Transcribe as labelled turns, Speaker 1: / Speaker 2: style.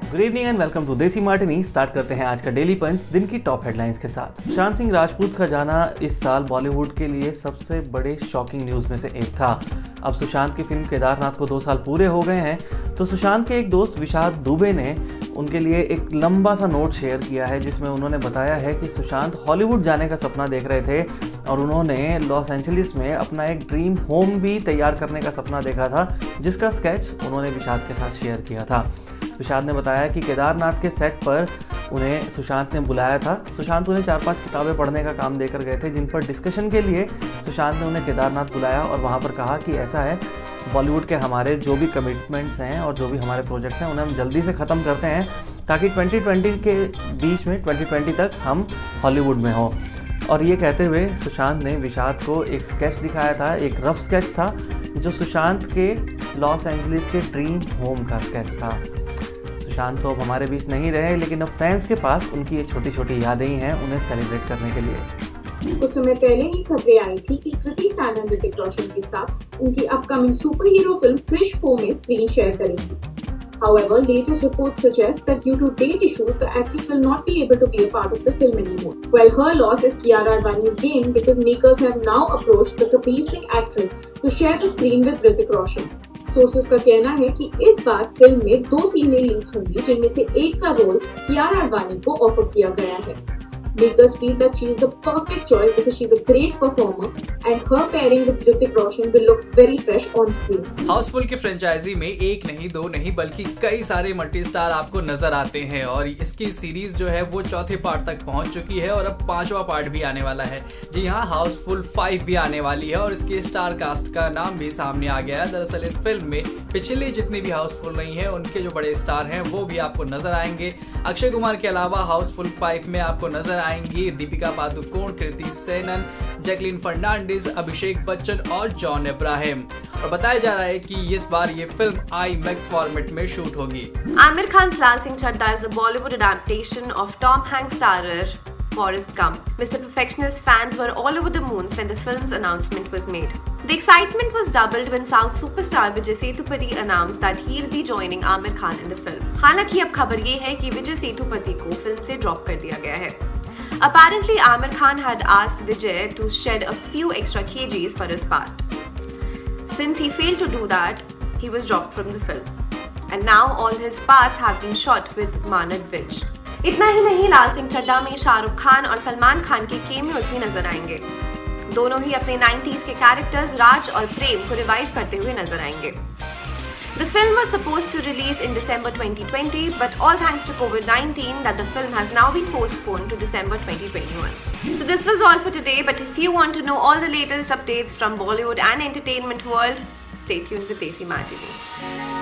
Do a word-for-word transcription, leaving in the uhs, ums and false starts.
Speaker 1: Good evening and welcome to Desi Martini. Start करते हैं आज का डेली पंच दिन की टॉप हेडलाइंस के साथ। सुशांत सिंह राजपूत का जाना इस साल बॉलीवुड के लिए सबसे बड़े शॉकिंग न्यूज़ में से एक था। अब सुशांत की फिल्म केदारनाथ को दो साल पूरे हो गए हैं, तो सुशांत के एक दोस्त विशाल दुबे ने उनके लिए एक लंबा सा नोट शेयर किया है, जिसमें उन्होंने बताया है कि सुशांत हॉलीवुड जाने का सपना देख रहे थे और उन्होंने लॉस एंजलिस में अपना एक ड्रीम होम भी तैयार करने का सपना देखा था, जिसका स्केच उन्होंने विशाल के साथ शेयर किया था। विशाल ने बताया कि केदारनाथ के सेट पर उन्हें सुशांत ने बुलाया था। सुशांत उन्हें चार पांच किताबें पढ़ने का काम देकर गए थे, जिन पर डिस्कशन के लिए सुशांत ने उन्हें केदारनाथ बुलाया और वहाँ पर कहा कि ऐसा है, बॉलीवुड के हमारे जो भी कमिटमेंट्स हैं और जो भी हमारे प्रोजेक्ट्स हैं उन्हें हम जल्दी से ख़त्म करते हैं, ताकि ट्वेंटी ट्वेंटी के बीच में ट्वेंटी ट्वेंटी तक हम हॉलीवुड में हों। और ये कहते हुए सुशांत ने विशाल को एक स्केच दिखाया था, एक रफ स्केच था जो सुशांत के लॉस एंजलिस के ड्रीम होम का स्केच था। सुशांत तो अब हमारे बीच नहीं रहे, लेकिन अब फैंस के पास उनकी ये छोटी छोटी यादें ही हैं उन्हें सेलिब्रेट करने के लिए।
Speaker 2: कुछ समय पहले ही खबरें आई थी कि कृति सैनन ऋतिक रोशन के साथ उनकी upcoming super hero film Krrish four में स्क्रीन शेयर करेंगी। However, latest reports suggest that due to date issues, the actress will not be able to be a part of the film anymore. Well, her loss is Kiara Advani's gain because makers have now approached the Kabir Singh actress to share the screen with Hrithik Roshan. Sources का कहना है कि इस बार film में दो female Leeds होंगी, जिनमें से एक का रोल कियारा आडवाणी को ऑफर किया गया है। Makers feel that she is the perfect choice because she is a great performer and her pairing with Hrithik Roshan will look very fresh on screen.
Speaker 3: Housefull की फ्रेंचाइजी में एक नहीं दो नहीं बल्कि कई सारे मल्टी स्टार आपको नजर आते हैं और इसकी सीरीज जो है वो चौथे पार्ट तक पहुंच चुकी है और अब पांचवा पार्ट भी आने वाला है। जी हाँ, हाउसफुल फाइव भी आने वाली है और इसके स्टार कास्ट का नाम भी सामने आ गया है। दरअसल इस फिल्म में पिछली जितनी भी हाउसफुल रही है उनके जो बड़े स्टार हैं वो भी आपको नजर आएंगे। अक्षय कुमार के अलावा हाउसफुल फाइव में आपको नजर आएंगी दीपिका पादुकोण, कृति सेनन, जैकलिन फर्नांडिस, अभिषेक बच्चन और जॉन इब्राहिम। और बताया जा रहा है कि इस बार ये फिल्म आई मैक्स फॉर्मेट में शूट होगी।
Speaker 4: आमिर खान's लाल Singh Chaddha is the Bollywood adaptation of Tom Hanks starrer Forrest Gump. Mister Perfectionist fans were all over the moon when the film's announcement was made. The excitement was doubled when South superstar Vijay Sethupathi announced that he'll be joining Amir Khan in the film. हालांकि अब खबर ये है कि विजय सेतुपति को film से drop कर दिया गया है। Apparently, Amir Khan had asked Vijay to shed a few extra kgs for his part. Since he failed to do that, he was dropped from the film. And now all his parts have been shot with Manav Vij. इतना ही नहीं, लाल सिंह चड्ढा में शाहरुख खान और सलमान खान के cameos भी नजर आएंगे। दोनों ही अपने नाइंटीज़ के कैरेक्टर्स राज और प्रेम को रिवाइव करते हुए नजर आएंगे। The film was supposed to release in December twenty twenty, but all thanks to COVID nineteen, that the film has now been postponed to December twenty twenty-one. So this was all for today, but if you want to know all the latest updates from Bollywood and entertainment world, stay tuned with Desi Matinee.